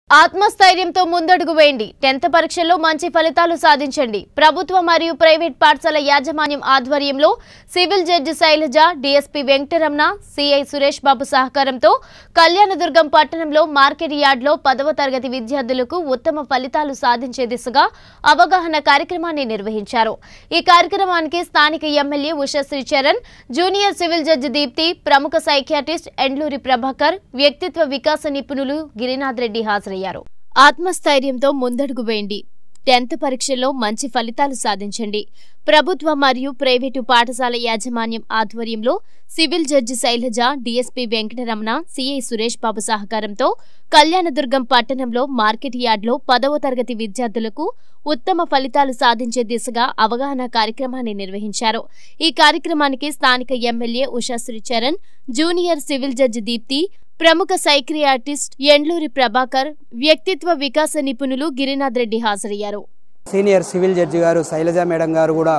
ఆత్మస్థైర్యంతో ముందడుగు వేయండి. 10th పరీక్షల్లో మంచి ఫలితాలు సాధించండి. ప్రభుత్వ మరియు ప్రైవేట్ పాఠశాల యాజమాన్యం ఆధ్వర్యంలో civil judge Shailaja, DSP Venkataramana, CI Suresh Babu సహకారంతో కళ్యాణదుర్గం పట్టణంలో మార్కెట్ యార్డ్లో 10వ తరగతి విద్యార్థులకు ఉత్తమ ఫలితాలు సాధించే దిశగా అవగాహన కార్యక్రమాన్ని నిర్వహించారు. ఈ కార్యక్రమానికి స్థానిక MLA Ushashri Charan, junior civil judge Deepthi, ప్రముఖ సైకియాట్రిస్ట్ ఎండ్లూరి ప్రభాకర్, వ్యక్తిత్వ వికాస నిపుణులు గిరినాథ్ రెడ్డి హాజరయ్యారు. ఆత్మస్థైర్యంతో ముందడుగు వేయండి. 10th పరీక్షల్లో మంచి ఫలితాలు సాధించండి. ప్రభుత్వ మరియు ప్రైవేటు పాఠశాల యాజమాన్యం ఆధ్వర్యంలో civil judge Shailaja, DSP Venkataramana, CI Suresh Babu సహకారంతో కళ్యాణదుర్గం పట్టణంలో మార్కెట్ యార్డ్లో 10వ తరగతి విద్యార్థులకు ఉత్తమ ఫలితాలు సాధించే దిశగా అవగాహన కార్యక్రమాన్ని నిర్వహించారు. ఈ కార్యక్రమానికి స్థానిక MLA Ushashri Charan, junior civil judge Deepthi, ప్రముఖ సైకియాట్రిస్ట్ ఎండ్లూరి ప్రభాకర్, వ్యక్తిత్వ వికాస నిపుణులు గిరినాథ్ రెడ్డి హాజరయ్యారు. సీనియర్ సివిల్ జడ్జి గారు శైలజ మేడం గారు కూడా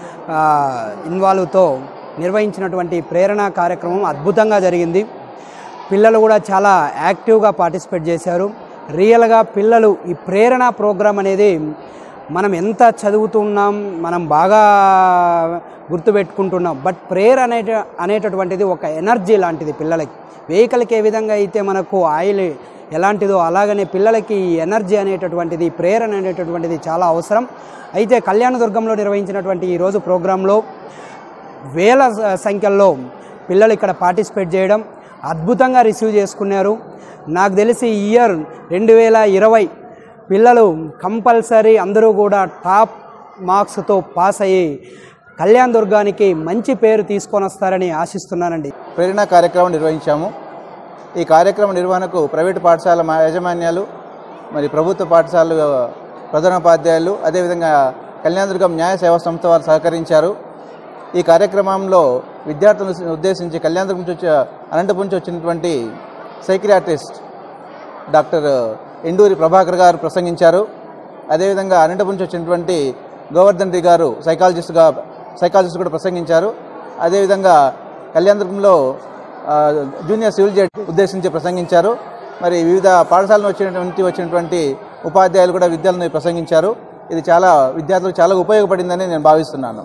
ఇన్వాల్వ్తో నిర్వహించినటువంటి ప్రేరణ కార్యక్రమం అద్భుతంగా జరిగింది. పిల్లలు కూడా చాలా యాక్టివ్గా పార్టిసిపేట్ చేశారు. రియల్గా పిల్లలు ఈ ప్రేరణ ప్రోగ్రాం అనేది మనం ఎంత చదువుతున్నాం, మనం బాగా గుర్తుపెట్టుకుంటున్నాం, బట్ ప్రేయర్ అనేటటువంటిది ఒక ఎనర్జీ లాంటిది. పిల్లలకి వెహికల్కి ఏ విధంగా అయితే మనకు ఆయిల్ ఎలాంటిదో అలాగనే పిల్లలకి ఈ ఎనర్జీ అనేటటువంటిది, ప్రేయర్ అనేటటువంటిది చాలా అవసరం. అయితే కళ్యాణదుర్గంలో నిర్వహించినటువంటి ఈరోజు ప్రోగ్రాంలో వేల సంఖ్యలో పిల్లలు ఇక్కడ పార్టిసిపేట్ చేయడం, అద్భుతంగా రిసీవ్ చేసుకున్నారు. నాకు తెలిసి ఈ ఇయర్ 2020 పిల్లలు కంపల్సరీ అందరూ కూడా టాప్ మార్క్స్తో పాస్ అయ్యి కళ్యాణదుర్గానికి మంచి పేరు తీసుకొని వస్తారని ఆశిస్తున్నానండి. ప్రేరణ కార్యక్రమం నిర్వహించాము. ఈ కార్యక్రమ నిర్వహణకు ప్రైవేటు పాఠశాల యాజమాన్యాలు, మరి ప్రభుత్వ పాఠశాల ప్రధానోపాధ్యాయులు, అదేవిధంగా కళ్యాణదుర్గం న్యాయ సేవా సంస్థ వారు సహకరించారు. ఈ కార్యక్రమంలో విద్యార్థులను ఉద్దేశించి కళ్యాణదుర్గం నుంచి అనంతపురం నుంచి వచ్చినటువంటి సైకియాట్రిస్ట్ డాక్టర్ ఎండూరి ప్రభాకర్ గారు ప్రసంగించారు. అదేవిధంగా అనంతపురం నుంచి వచ్చినటువంటి గోవర్ధన్ రెడ్డి గారు సైకాలజిస్ట్ కూడా ప్రసంగించారు. అదేవిధంగా కళ్యాణదుర్గంలో జూనియర్ సివిల్ జడ్జి ఉద్దేశించి ప్రసంగించారు. మరి వివిధ పాఠశాలను వచ్చినటువంటి ఉపాధ్యాయులు కూడా విద్యార్థులను ప్రసంగించారు. ఇది విద్యార్థులకు చాలా ఉపయోగపడిందని నేను భావిస్తున్నాను.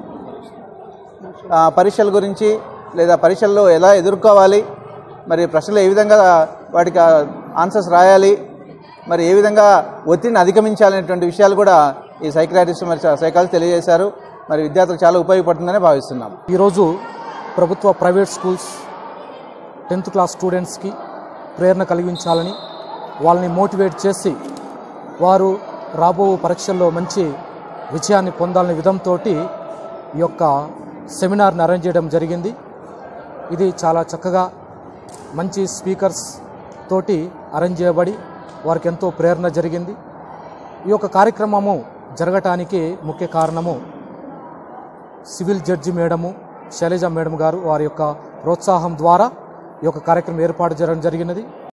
పరీక్షల గురించి లేదా పరీక్షల్లో ఎలా ఎదుర్కోవాలి, మరి ప్రశ్నలు ఏ విధంగా వాటికి ఆన్సర్స్ రాయాలి, మరి ఏ విధంగా ఒత్తిడిని అధిగమించాలనేటువంటి విషయాలు కూడా ఈ సైకియాట్రిస్ట్ మరి సైకాలజిస్ట్ తెలియజేశారు. మరి విద్యార్థులకు చాలా ఉపయోగపడుతుందని భావిస్తున్నాం. ఈరోజు ప్రభుత్వ ప్రైవేట్ స్కూల్స్ 10th క్లాస్ స్టూడెంట్స్కి ప్రేరణ కలిగించాలని, వాళ్ళని మోటివేట్ చేసి వారు రాబో పరీక్షల్లో మంచి విజయాన్ని పొందాలనే విధంతో ఈ యొక్క సెమినార్ని అరేంజ్ చేయడం జరిగింది. ఇది చాలా చక్కగా మంచి స్పీకర్స్ తోటి అరేంజ్ చేయబడి వారికి ఎంతో ప్రేరణ జరిగింది. ఈ యొక్క కార్యక్రమము జరగటానికి ముఖ్య కారణము civil judge madam Shailaja madam గారు వారి యొక్క ప్రోత్సాహం ద్వారా ఈ యొక్క కార్యక్రమం ఏర్పాటు చేయడం జరిగినది.